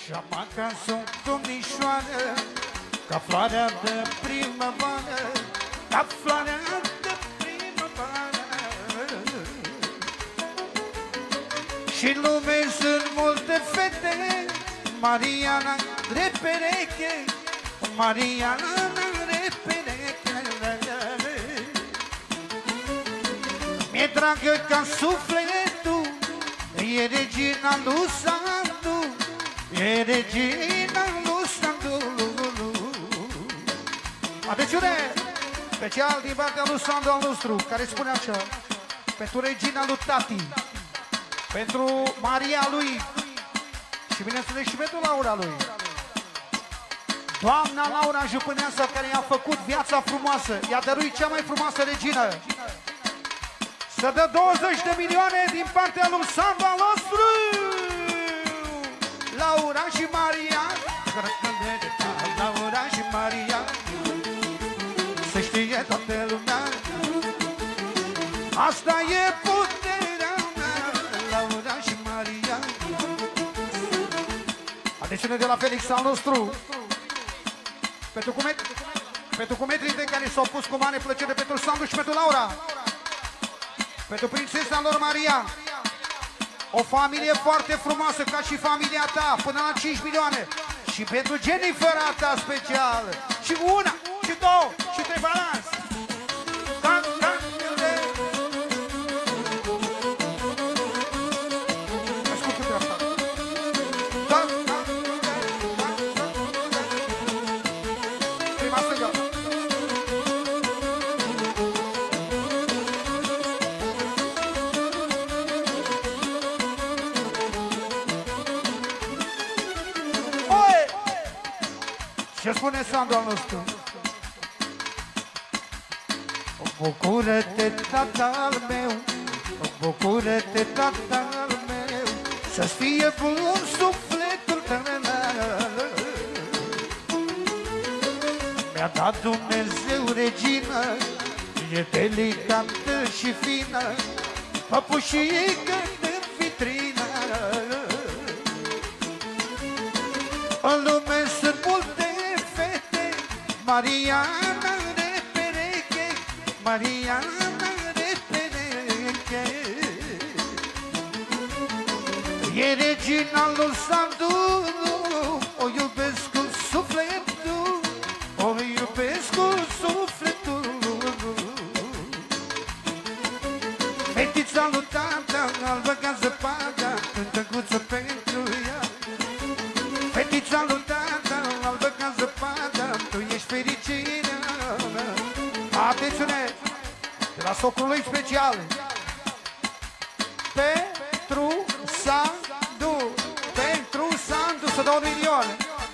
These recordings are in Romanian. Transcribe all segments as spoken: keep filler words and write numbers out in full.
Și am acasă o domnișoară, ca floarea de primăvară, ca floarea de primăvară. Și în lume sunt multe fete, Mariana de pereche, Mariana de pereche. Mi-e dragă ca sufletul, e regina lui Sandu, e regina lui Sandu. Atențiune! Special din partea lui Sandu al nostru, care spune așa: pentru regina lui Tati, pentru Maria lui și bineînțeles și pentru Laura lui. Doamna Laura Jupâneasa, care i-a făcut viața frumoasă, i-a dăruit cea mai frumoasă regină. Să dă douăzeci de milioane din partea lui Sandu al nostru. Laura și Maria, Laura și Maria, să știe toată lumea, asta e puterea mea, Laura și Maria. Atențiune de la Felix al nostru. Pentru cumet, pentru cumetrii de care s-au pus cu mare plăcere, pentru Sandu și pentru Laura, pentru prințesa lor Maria, o familie foarte frumoasă ca și familia ta, până la cinci milioane. Și pentru Jennifer ta special, și una, și două, și trei balans. Ce spune Sandu al nostru? Bucură-te, tatăl meu, bucură-te, tatăl meu, să-ți fie bun sufletul tău. Mi-a dat Dumnezeu regină, e delicată și fină, păpușică de vitrină. În lume sunt multe Mariana de pereche, Mariana de pereche, e regina lui Sandu, o iubesc cu sufletul, o iubesc cu sufletul. Fetița lui tata, albă ca zăpada, cântăguță pentru ea. Fetița lui tata, albă ca zăpada, tu ești fericirea mea. Atențiune! De la socrul lui special, pentru Sandu, pentru Sandu, să dau un milion.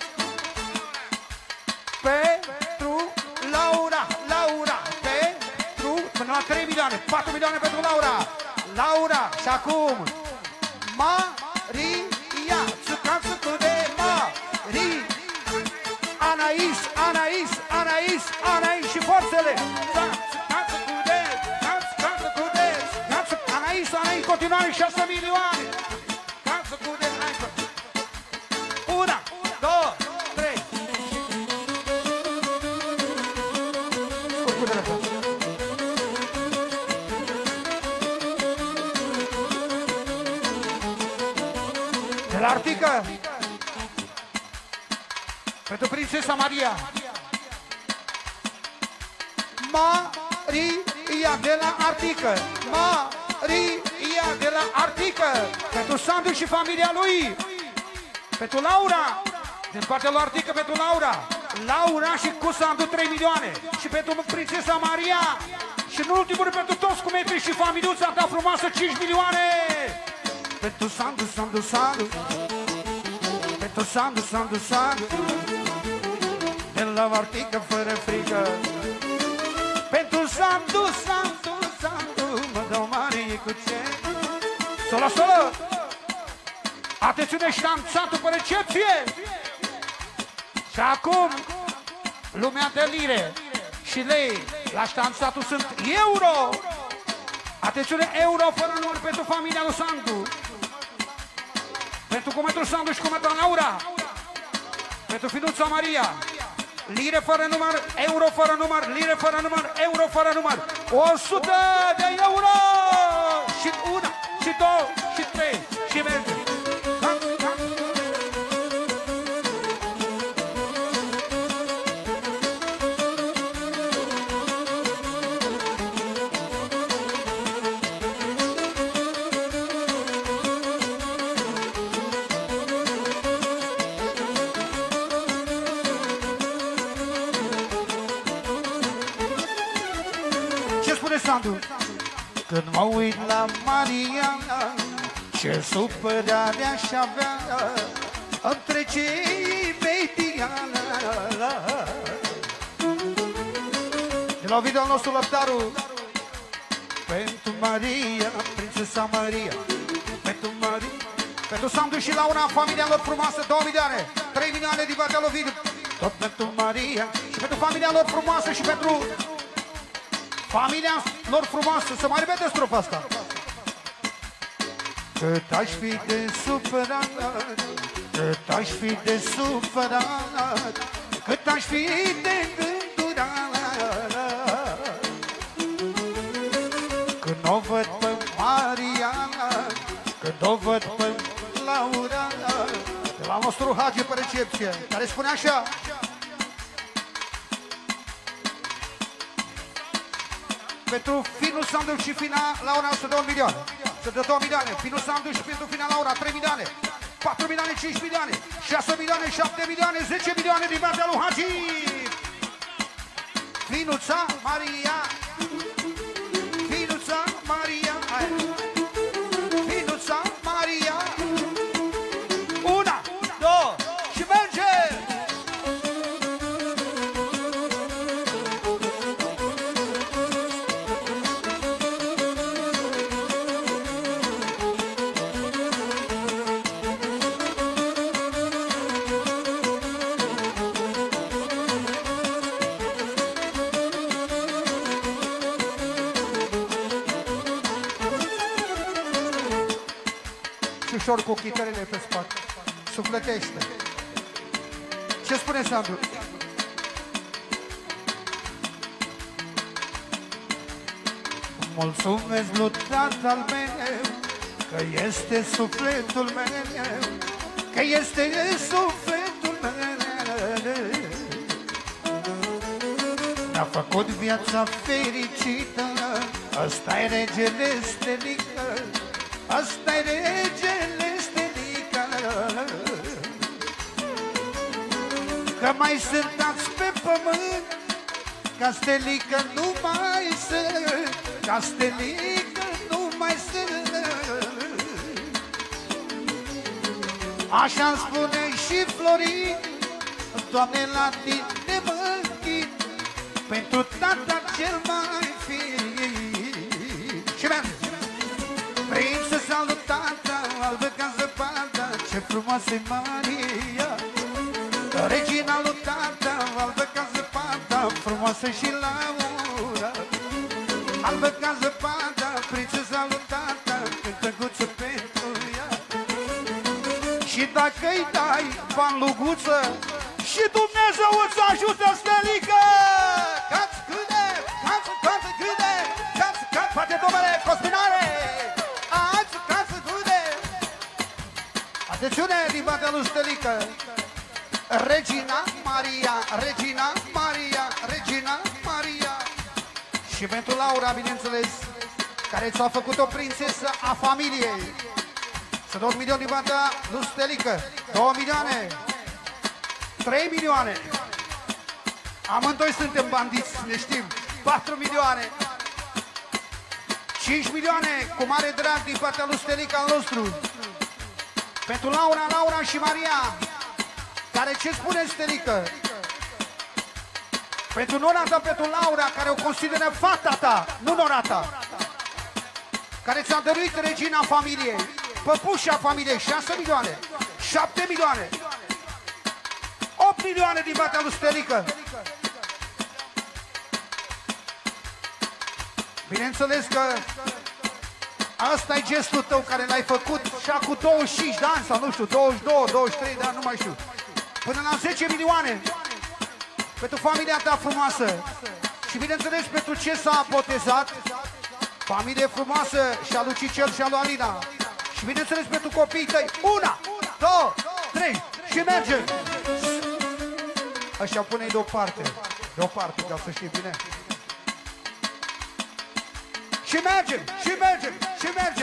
Pentru Laura, Laura, pentru, până la trei milioane, patru milioane pentru Laura. Laura, și acum Maria, țucață de Maria, Anais, Anais, Anais, Anais și forțele. Anais, Anais, continuare șase milioane. Una, două, trei. De la Artică, pentru prințesa Maria, Maria de la Artică, Maria de la Artică, pentru Sandu și familia lui, pentru Laura, din partea lui Artică pentru Laura, Laura și cu Sandu trei milioane, și pentru prințesa Maria, și în ultimul rând pentru toți cumetrii și familiuța ta frumoasă cinci milioane, pentru Sandu, Sandu, Sandu, pentru Sandu, Sandu, Sandu, de la Artică fără frică, pentru Sandu, Sandu, Sandu, mă dau mare cu ce. Solo, solo! Atențiune, ștanțatul pe recepție! Și acum, lumea de lire și lei, la ștanțatul sunt euro! Atențiune, euro fără număr pentru familia lui Sandu, pentru cometul Sandu și cometul Laura. Pentru finuța Maria. Lire fără număr, euro fără număr, lire fără număr, euro fără număr. o sută de euro! Și una, și două, și trei, și merge. Sandu. Când mă uit la Maria, ce supărare aș avea între cei mei Diana. De la video nostru lăptarul pentru Maria, prințesa Maria, pentru Maria, pentru Sandu și Laura, familia lor frumoasă, două milioane, trei milioane din partea lui Vidu, tot pentru Maria și pentru familia lor frumoasă și pentru familia lor frumoasă. Să mai repete strofa asta. Cât aș fi de supărat, cât aș fi de supărat, cât aș fi de gândurat, când o văd pe Mariana, când o văd pe Laura, de la nostru Hagi pe recepție, care spune așa: pentru Finu Sandu și Fina Laura să dă un milion. Să dă două milioane. Finu Sandu și pentru Fina Laura trei milioane. patru milioane, cinci milioane. șase milioane, șapte milioane, zece milioane din partea lui Hagi. Finuța Maria. Finuța Maria. Finuța Maria. Una, două și merge! Ușor cu chitarele pe spate. Sufletește. Ce spune Sandu? Mulțumesc lui tatăl meu că este sufletul meu, că este sufletul meu. Mi-a făcut viața fericită, ăsta-i regele Stelică, ăsta-i regele Stelică. Că mai sântați pe pământ, ca Stelică nu mai sunt, ca Stelică nu mai sunt. Așa-mi spune și Florin, Doamne, la tine mă închin, pentru tata cel mai fin. Și merge! Prin să salut tata, albă ca zăpada, ce frumoasă-i Maria. Regina lui tata, albă ca zăpada, frumoasă și Laura. Albă ca zăpada, prințesa lui tata, cântăguță pentru ea. Și dacă-i dai bani luguță, și Dumnezeu îți ajută, Stelică! Cați câde, cați, cați câde, cați, cați, poate domnule, Cospinare! Ați, cați câde! Atențiune din partea lui Stelică! Regina Maria, Regina Maria, Regina Maria. Și pentru Laura, bineînțeles, care ți-a făcut o prințesă a familiei. Să dau un milion din partea lui Stelică. Două milioane. Trei milioane. Amândoi suntem bandiți, ne știm. Patru milioane. Cinci milioane, cu mare drag din partea lui Stelică al nostru. Pentru Laura, Laura și Maria. Care ce spune Stelică? Pentru nora ta, pentru Laura, care o consideră fata ta, nu nora ta, care ți-a dăruit regina familiei, păpușa familiei, șase milioane, șapte milioane, opt milioane din partea lui Stelică. Bineînțeles că asta e gestul tău care l-ai făcut și cu douăzeci și cinci de ani sau nu știu, douăzeci și doi, douăzeci și trei de ani, nu mai știu. până la zece milioane pentru familia ta frumoasă și bineînțeles pentru ce s-a botezat, familie frumoasă și a lui Cicel și a lui Alina și bineînțeles pentru copiii tăi. Una, două, trei și mergem! Așa pune-i deoparte, deoparte, ca să știi bine. Și mergem, și mergem, și mergem!